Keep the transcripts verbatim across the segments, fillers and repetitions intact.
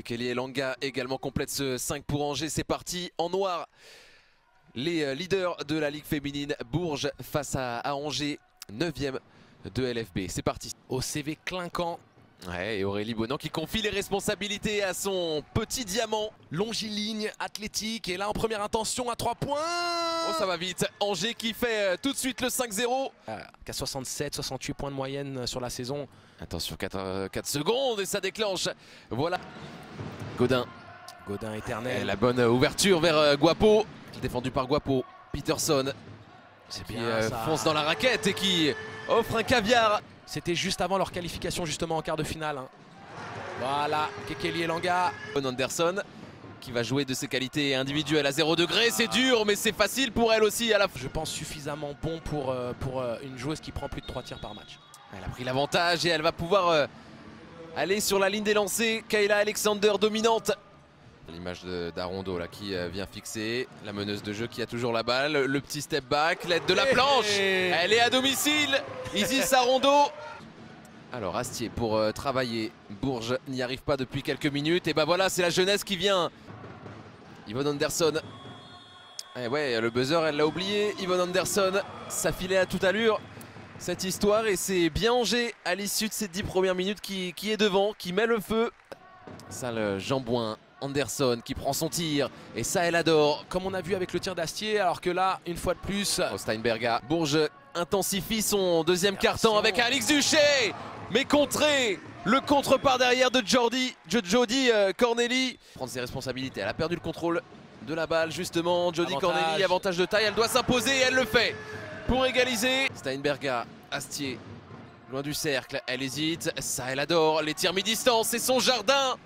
Kelly Elanga également complète ce cinq pour Angers. C'est parti en noir. Les leaders de la Ligue féminine, Bourges face à, à Angers, neuvième de L F B. C'est parti. Au C V clinquant. Ouais, et Aurélie Bonan qui confie les responsabilités à son petit diamant. Longiligne, athlétique, et là en première intention à trois points. Oh, ça va vite. Angers qui fait euh, tout de suite le cinq zéro. Euh, qui a soixante-sept soixante-huit points de moyenne sur la saison. Attention, quatre, quatre secondes et ça déclenche. Voilà. Godin. Godin Et éternel. la bonne ouverture vers euh, Guapo. Défendu par Guapo. Peterson. C'est Qui bien euh, ça. fonce dans la raquette et qui offre un caviar. C'était juste avant leur qualification justement en quart de finale. Hein. Voilà, Kelly Elanga. Anderson qui va jouer de ses qualités individuelles à zéro degré. C'est dur mais c'est facile pour elle aussi à la fin. Je pense suffisamment bon pour, euh, pour euh, une joueuse qui prend plus de trois tirs par match. Elle a pris l'avantage et elle va pouvoir euh, aller sur la ligne des lancers. Kayla Alexander dominante. L'image d'Arondo là qui euh, vient fixer. La meneuse de jeu qui a toujours la balle. Le petit step back, l'aide de la planche. Elle est à domicile. Isis Arondo. Alors Astier pour euh, travailler. Bourges n'y arrive pas depuis quelques minutes. Et bah voilà, c'est la jeunesse qui vient. Yvonne Anderson. Et ouais, le buzzer, elle l'a oublié. Yvonne Anderson, ça filait à toute allure cette histoire. Et c'est bien Angers à l'issue de ces dix premières minutes qui, qui est devant, qui met le feu. Ça, le Jambouin. Anderson qui prend son tir. Et ça, elle adore. Comme on a vu avec le tir d'Astier, alors que là, une fois de plus. Oh, Steinberga. Bourges intensifie son deuxième carton avec Alix Duché. Mais contré. Le contre par derrière de Jordi, Jody euh, Corneli. Prendre ses responsabilités. Elle a perdu le contrôle de la balle justement. Jody Avantage. Corneli, avantage de taille. Elle doit s'imposer et elle le fait pour égaliser. Steinberga, Astier, loin du cercle. Elle hésite. Ça, elle adore. Les tirs mi-distance, c'est son jardin.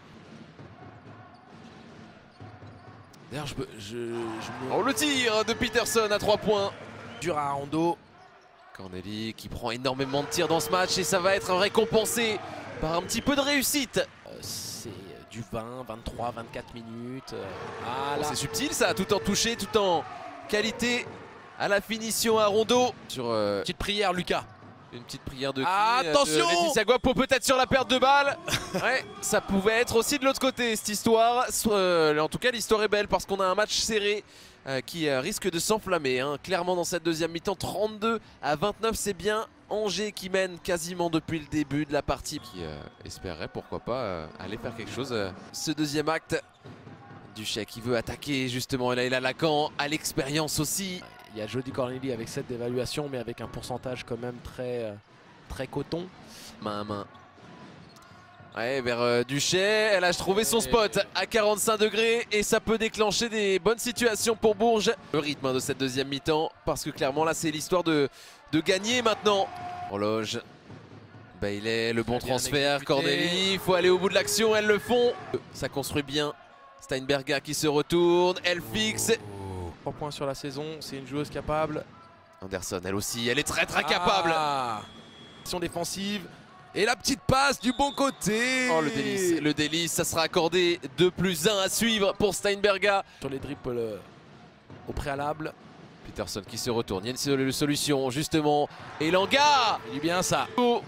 D'ailleurs, je, je, je me... Oh, le tir de Peterson à trois points. Dur à Arondo. Corneli qui prend énormément de tirs dans ce match et ça va être récompensé par un petit peu de réussite. Euh, C'est du vingt, vingt-trois, vingt-quatre minutes. Euh, Ah, voilà. c'est subtil ça, tout en touché, tout en qualité à la finition à Rondo. Sur euh, Petite prière, Lucas. une petite prière de qui Attention de Laetitia Guapo peut-être sur la perte de balle. Ouais, ça pouvait être aussi de l'autre côté cette histoire. Euh, en tout cas, l'histoire est belle parce qu'on a un match serré. Euh, qui euh, risque de s'enflammer hein. Clairement dans cette deuxième mi-temps, trente-deux à vingt-neuf, c'est bien Angers qui mène quasiment depuis le début de la partie, qui euh, espérerait pourquoi pas euh, aller faire quelque chose. Euh, ce deuxième acte, Duché qui veut attaquer justement, et là il a Lacan à l'expérience aussi. Il y a Jody Corneli avec sept d'évaluation, mais avec un pourcentage quand même très, euh, très coton. Main à main. Ouais, vers euh, Duché, elle a trouvé son spot à quarante-cinq degrés et ça peut déclencher des bonnes situations pour Bourges. Le rythme hein, de cette deuxième mi-temps, parce que clairement là c'est l'histoire de, de gagner maintenant. Horloge, Bailey, le bon Très bien transfert, exécuté. Corneli, il faut aller au bout de l'action, elles le font. Ça construit bien, Steinberga qui se retourne, elle fixe. trois points sur la saison, c'est une joueuse capable. Anderson, elle aussi, elle est très très capable. Ah, action défensive. Et la petite passe du bon côté. Oh le délice, le délice, ça sera accordé deux plus un à suivre pour Steinberga. Sur les dribbles euh, au préalable. Peterson qui se retourne, il y a une solution justement. Elanga Il dit bien ça. oh.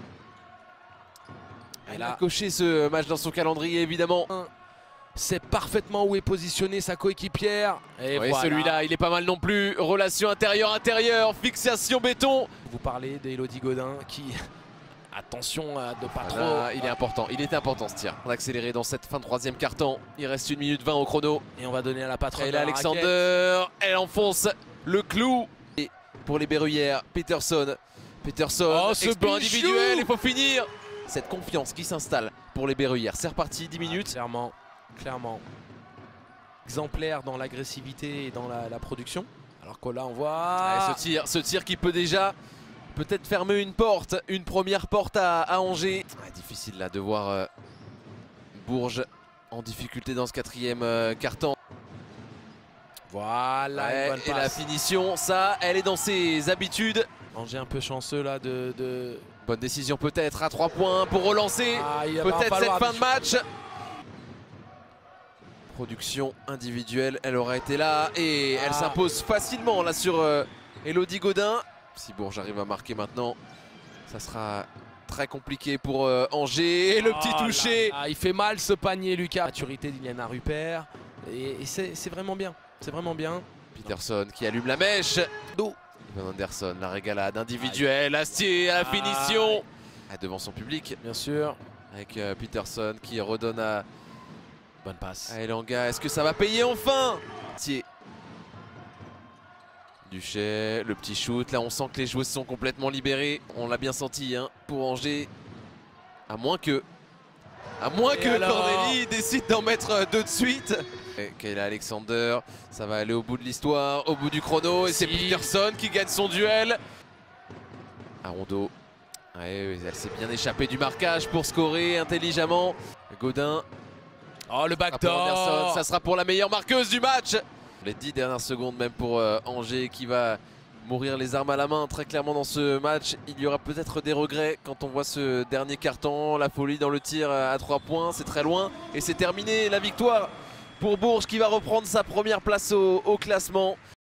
Et Elle a là, coché ce match dans son calendrier évidemment. c'est parfaitement où est positionnée sa coéquipière. Et Oui, voilà. celui-là il est pas mal non plus. Relation intérieure-intérieure, fixation béton. Vous parlez d'Elodie Godin qui... Attention euh, de pas Ah trop. là, il est important, il était important ce tir. On a accéléré dans cette fin de troisième quart-temps. Il reste une minute vingt au chrono. Et on va donner à la patronne. Et de là la raquette. Alexander, elle enfonce le clou. Et pour les Berruyères, Peterson. Peterson, Oh, ce exploit bijou. individuel, il faut finir. Cette confiance qui s'installe pour les Berruyères. C'est reparti, dix minutes. Ah, clairement, clairement. Exemplaire dans l'agressivité et dans la, la production. Alors que là on voit... Ouais, ce tir, ce tir qui peut déjà peut-être fermer une porte, une première porte à, à Angers. Ouais, difficile là de voir euh, Bourges en difficulté dans ce quatrième euh, quart-temps. Voilà, Ouais, une bonne et la passe. finition, ça, elle est dans ses habitudes. Angers un peu chanceux là de... de... Bonne décision peut-être à trois points pour relancer Ah, il va peut-être cette falloir- fin de match. Production individuelle, elle aura été là et Ah. elle s'impose facilement là sur euh, Elodie Godin. Si Bourges arrive à marquer maintenant, ça sera très compliqué pour euh, Angers. Et le petit Oh toucher. là là, il fait mal ce panier, Lucas. Maturité d'Iliana Rupert. Et, et c'est vraiment bien. C'est vraiment bien. Peterson qui allume la mèche. Do. Ivan Anderson, la régalade individuelle. Astier à la finition. Ah, devant son public, Bien sûr. avec euh, Peterson qui redonne à, Bonne passe. à Elanga. Est-ce que ça va payer enfin? Astier. Duchet, le petit shoot. Là, on sent que les joueuses sont complètement libérées. On l'a bien senti hein, pour Angers. À moins que. À moins Et que alors Cornélie décide d'en mettre euh, deux de suite. Et Kayla Alexander, ça va aller au bout de l'histoire, au bout du chrono. Et c'est Si. Peterson qui gagne son duel. Arondo. Ouais, elle s'est bien échappée du marquage pour scorer intelligemment. Godin. Oh, le Pour Anderson, backdoor. ça sera pour la meilleure marqueuse du match. Les dix dernières secondes même pour euh, Angers qui va mourir les armes à la main très clairement dans ce match. Il y aura peut-être des regrets quand on voit ce dernier carton, la folie dans le tir à trois points, c'est très loin. Et c'est terminé, la victoire pour Bourges qui va reprendre sa première place au, au classement.